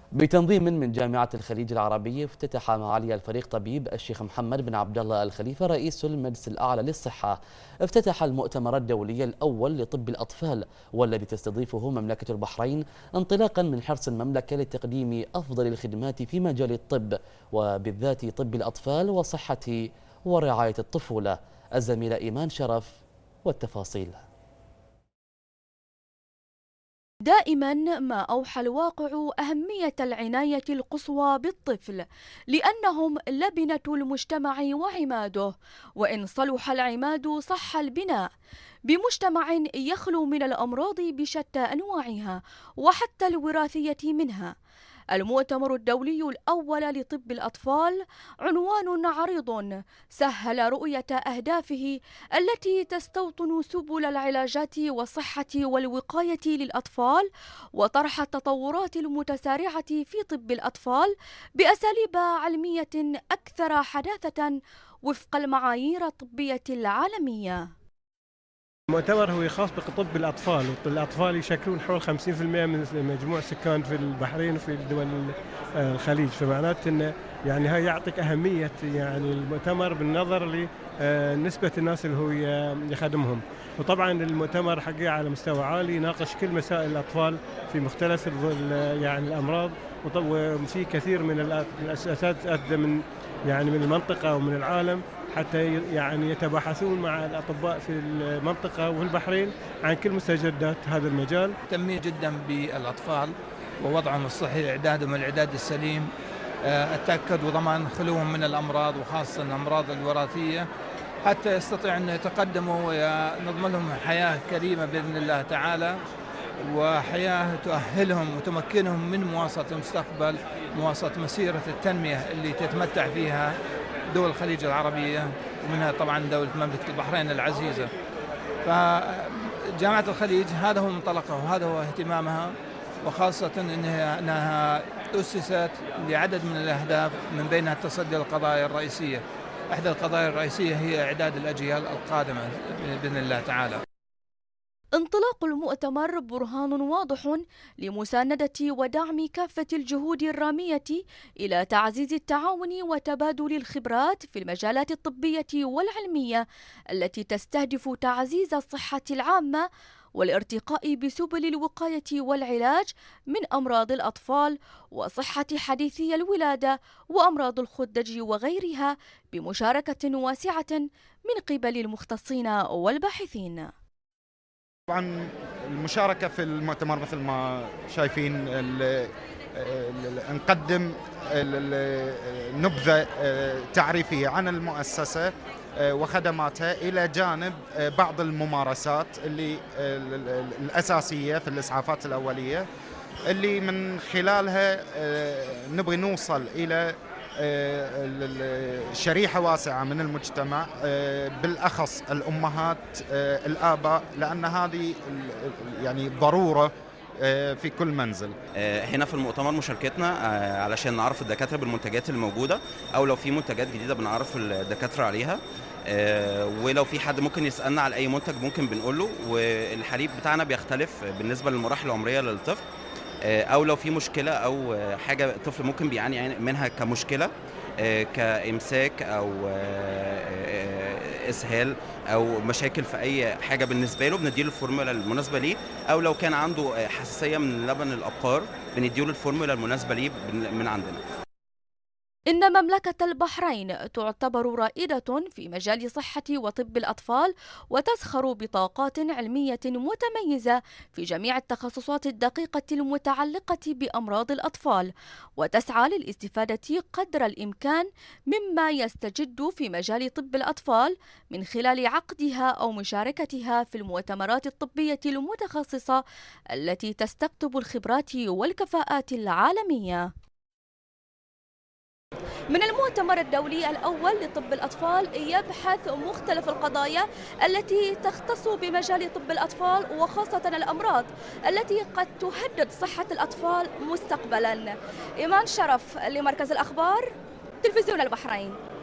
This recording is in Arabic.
بتنظيم من جامعة الخليج العربية، افتتح معالي الفريق طبيب الشيخ محمد بن عبد الله الخليفة رئيس المجلس الأعلى للصحة افتتح المؤتمر الدولي الأول لطب الأطفال، والذي تستضيفه مملكة البحرين انطلاقا من حرص المملكة لتقديم أفضل الخدمات في مجال الطب، وبالذات طب الأطفال وصحة ورعاية الطفولة. الزميلة إيمان شرف والتفاصيل. دائما ما أوحى الواقع أهمية العناية القصوى بالطفل، لأنهم لبنة المجتمع وعماده، وإن صلح العماد صح البناء. بمجتمع يخلو من الأمراض بشتى أنواعها وحتى الوراثية منها، المؤتمر الدولي الأول لطب الأطفال عنوان عريض سهل رؤية أهدافه التي تستوطن سبل العلاجات والصحة والوقاية للأطفال، وطرح التطورات المتسارعة في طب الأطفال بأساليب علمية أكثر حداثة وفق المعايير الطبية العالمية. المؤتمر هو خاص بطب الأطفال، والأطفال يشكلون حول 50% من مجموع سكان في البحرين وفي دول الخليج، فمعناته أنه يعني هاي يعطيك أهمية يعني المؤتمر بالنظر لنسبة الناس اللي هو يخدمهم. وطبعا المؤتمر حقيقة على مستوى عالي يناقش كل مسائل الأطفال في مختلف يعني الأمراض، وفي كثير من الأساتذة من المنطقة ومن العالم حتى يعني يتباحثون مع الأطباء في المنطقة والبحرين عن كل مستجدات هذا المجال. مهتمين جدا بالأطفال ووضعهم الصحي، إعدادهم الإعداد السليم، التأكد وضمان خلوهم من الأمراض وخاصة الأمراض الوراثية حتى يستطيعوا أن يتقدموا ونضمن لهم حياة كريمة بإذن الله تعالى، وحياة تؤهلهم وتمكنهم من مواصلة المستقبل، مواصلة مسيرة التنمية اللي تتمتع فيها دول الخليج العربية، ومنها طبعا دولة مملكة البحرين العزيزة. فجامعة الخليج هذا هو منطلقها وهذا هو اهتمامها، وخاصة أنها أسست لعدد من الأهداف، من بينها التصدي للقضايا الرئيسية. إحدى القضايا الرئيسية هي إعداد الأجيال القادمة بإذن الله تعالى. انطلاق المؤتمر برهان واضح لمساندة ودعم كافة الجهود الرامية إلى تعزيز التعاون وتبادل الخبرات في المجالات الطبية والعلمية التي تستهدف تعزيز الصحة العامة والارتقاء بسبل الوقاية والعلاج من أمراض الأطفال وصحة حديثي الولادة وأمراض الخدج وغيرها، بمشاركة واسعة من قبل المختصين والباحثين. طبعا المشاركة في المؤتمر مثل ما شايفين نقدم نبذة تعريفية عن المؤسسة وخدماتها، إلى جانب بعض الممارسات اللي الأساسية في الإسعافات الأولية اللي من خلالها نبغي نوصل إلى شريحة واسعة من المجتمع، بالأخص الأمهات الآباء، لأن هذه يعني ضرورة في كل منزل. هنا في المؤتمر مشاركتنا علشان نعرف الدكاترة بالمنتجات اللي موجودة، أو لو في منتجات جديدة بنعرف الدكاترة عليها، ولو في حد ممكن يسألنا على أي منتج ممكن بنقوله. والحليب بتاعنا بيختلف بالنسبة للمراحل العمرية للطفل، أو لو في مشكلة أو حاجة الطفل ممكن بيعاني منها كمشكلة، كإمساك أو إسهال أو مشاكل في أي حاجة بالنسبة له، بنديله الفورمولا المناسبة ليه. أو لو كان عنده حساسية من لبن الأبقار بنديله الفورمولا المناسبة ليه من عندنا. إن مملكة البحرين تعتبر رائدة في مجال صحة وطب الأطفال، وتزخر بطاقات علمية متميزة في جميع التخصصات الدقيقة المتعلقة بأمراض الأطفال، وتسعى للاستفادة قدر الإمكان مما يستجد في مجال طب الأطفال من خلال عقدها أو مشاركتها في المؤتمرات الطبية المتخصصة التي تستقطب الخبرات والكفاءات العالمية. من المؤتمر الدولي الأول لطب الأطفال يبحث مختلف القضايا التي تختص بمجال طب الأطفال، وخاصة الأمراض التي قد تهدد صحة الأطفال مستقبلا. إيمان شرف لمركز الأخبار، تلفزيون البحرين.